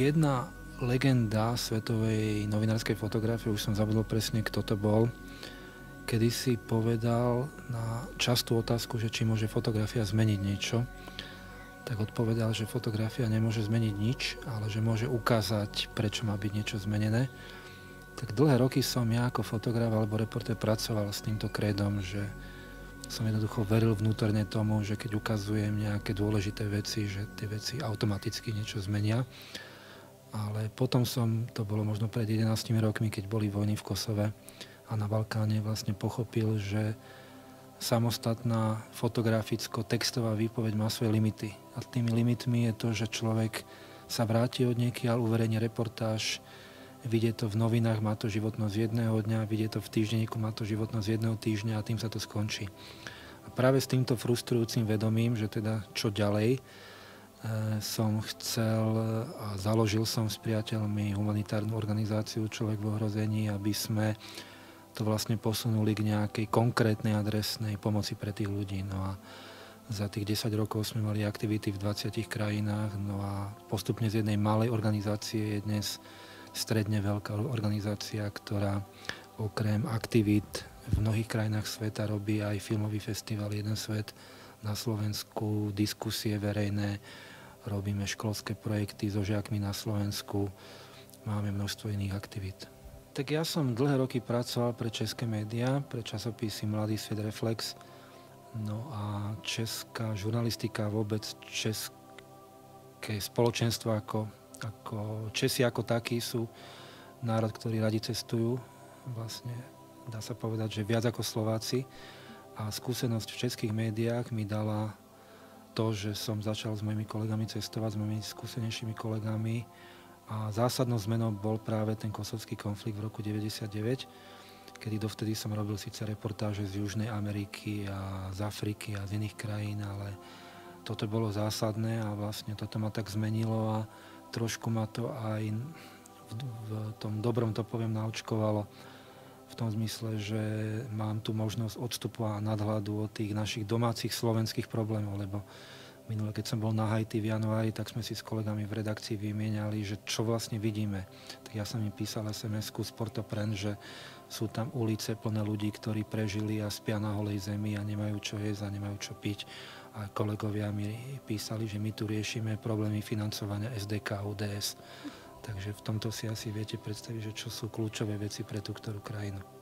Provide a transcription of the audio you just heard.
Jedna legenda svetovej novinárskej fotografie, už som zabudol presne, kto to bol, kedysi povedal na častú otázku, že či môže fotografia zmeniť niečo, tak odpovedal, že fotografia nemôže zmeniť nič, ale že môže ukázať, prečo má byť niečo zmenené. Tak dlhé roky som ja ako fotograf alebo reportér pracoval s týmto krédom, že som jednoducho veril vnútorne tomu, že keď ukazujem nejaké dôležité veci, že tie veci automaticky niečo zmenia. Ale potom to bolo možno pred 11 rokmi, keď boli vojny v Kosove a na Balkáne, vlastne pochopil, že samostatná fotograficko-textová výpoveď má svoje limity. A tými limitmi je to, že človek sa vráti od niekiaľ, uverejní reportáž, vidie to v novinách, má to životnosť jedného dňa, vidie to v týždenníku, má to životnosť jedného týždňa a tým sa to skončí. A práve s týmto frustrujúcim vedomím, že teda čo ďalej, som chcel a založil som s priateľmi humanitárnu organizáciu Človek v ohrození, aby sme to vlastne posunuli k nejakej konkrétnej adresnej pomoci pre tých ľudí. No a za tých 10 rokov sme mali aktivity v 20 krajinách, no a postupne z jednej malej organizácie je dnes stredne veľká organizácia, ktorá okrem aktivít v mnohých krajinách sveta robí aj filmový festival Jeden svet na Slovensku, diskusie verejné, robíme školské projekty so žiakmi na Slovensku, máme množstvo iných aktivít. Tak ja som dlhé roky pracoval pre české médiá, pre časopisy Mladý svet, Reflex. No a česká žurnalistika, vôbec české spoločenstvo ako Česi ako takí sú národ, ktorý radi cestujú. Vlastne dá sa povedať, že viac ako Slováci. A skúsenosť v českých médiách mi dala to, že som začal s mojimi kolegami cestovať, s mojimi skúsenejšími kolegami. A zásadnou zmenou bol práve ten kosovský konflikt v roku 1999, kedy dovtedy som robil síce reportáže z Južnej Ameriky a z Afriky a z iných krajín, ale toto bolo zásadné a vlastne toto ma tak zmenilo a trošku ma to aj v tom dobrom, to poviem, naočkovalo. V tom zmysle, že mám tu možnosť odstupu a nadhľadu od tých našich domácich slovenských problémov, lebo minule, keď som bol na Haiti v januári, tak sme si s kolegami v redakcii vymieniali, že čo vlastne vidíme. Tak ja som im písal SMS-ku z Port-au-Prince, že sú tam ulice plné ľudí, ktorí prežili a spia na holej zemi a nemajú čo jesť a nemajú čo piť. A kolegovia mi písali, že my tu riešime problémy financovania SDK, ODS. Takže v tomto si asi viete predstaviť, že čo sú kľúčové veci pre tú ktorú krajinu.